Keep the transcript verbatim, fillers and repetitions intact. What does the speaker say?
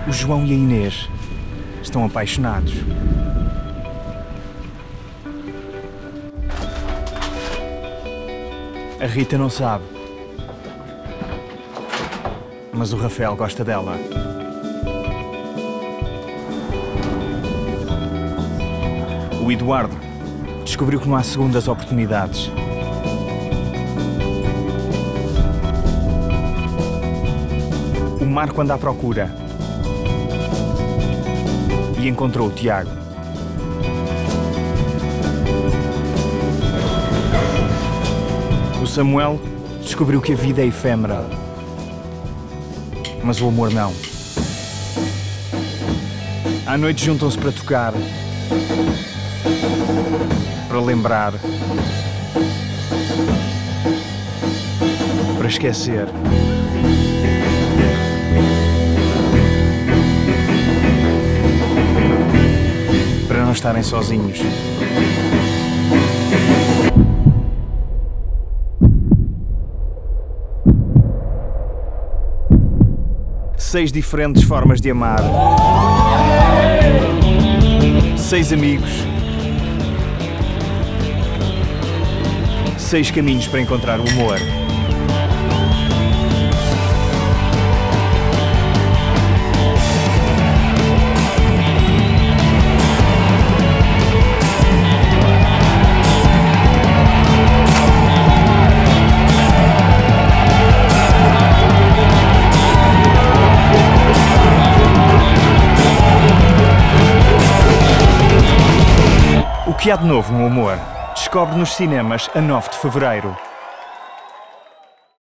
O João e a Inês estão apaixonados. A Rita não sabe, mas o Rafael gosta dela. O Eduardo descobriu que não há segundas oportunidades. O Marco anda à procura e encontrou o Tiago. O Samuel descobriu que a vida é efêmera, mas o amor não. À noite juntam-se para tocar, para lembrar, para esquecer. Para não estarem sozinhos. Seis diferentes formas de amar. Seis amigos. Seis caminhos para encontrar o amor. O que há de novo no amor? Descobre nos cinemas a nove de fevereiro.